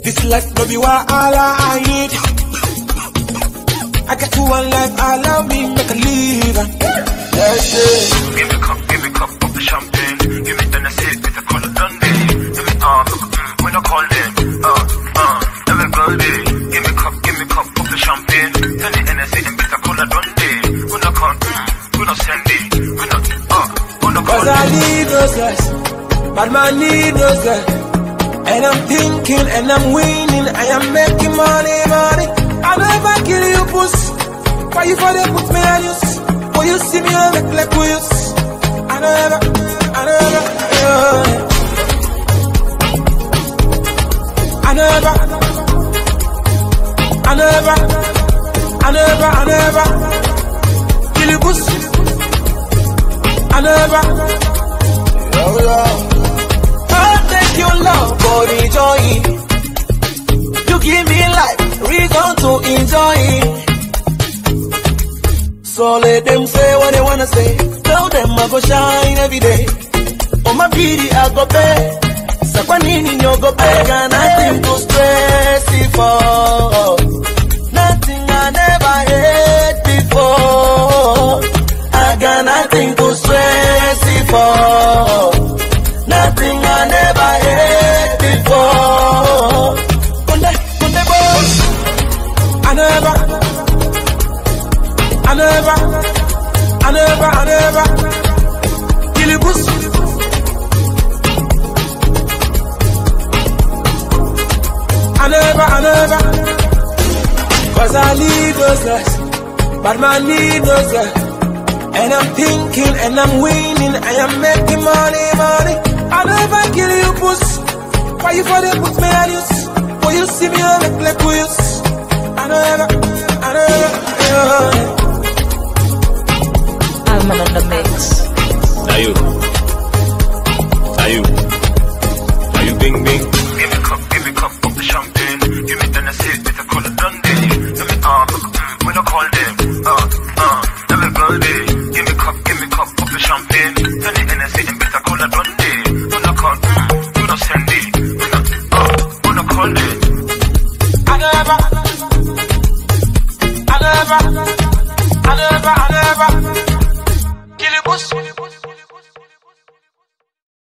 This life no be what all I need. I got you one life, allow me make a leave. That's it. Give me cup of the champagne. Give me Tennessee with the color Dundee. Give me when I call them. Everybody. Give me cup of the champagne. Tell the Tennessee and with the color Dundee. When I call, when I send it. When I call. Cause I need those guys. But man need those guys. And I'm thinking and I'm winning. I am making money. I never kill you, puss. Why you for the put me on use? When you see me, I look like use. I never, yeah. I never kill you, puss. I never. Oh, thank you, Lord, for the joy. You give me life, reason to enjoy it. So let them say what they wanna say. Tell them I go shine every day. On my beauty I go pay. Sakwanini you go pay. Got nothing to stress it for. Nothing I never had before. I got nothing to stress it for. Nothing I never had before. I never kill you, puss. I never. Cause I need those guys. But man need those guys. And I'm thinking and I'm winning. I am making money. I never kill you, puss. Why you for the put me on use? When you see me, I look like use. I never, yeah. I'm on the mix. Are you bing? Give me cup of the champagne. Give me Tennessee with the color Dundee. Give me when I call them. Everybody. Give me cup of the champagne. Tell the Tennessee and with the color Dundee. When I call, when I send it. When I call them.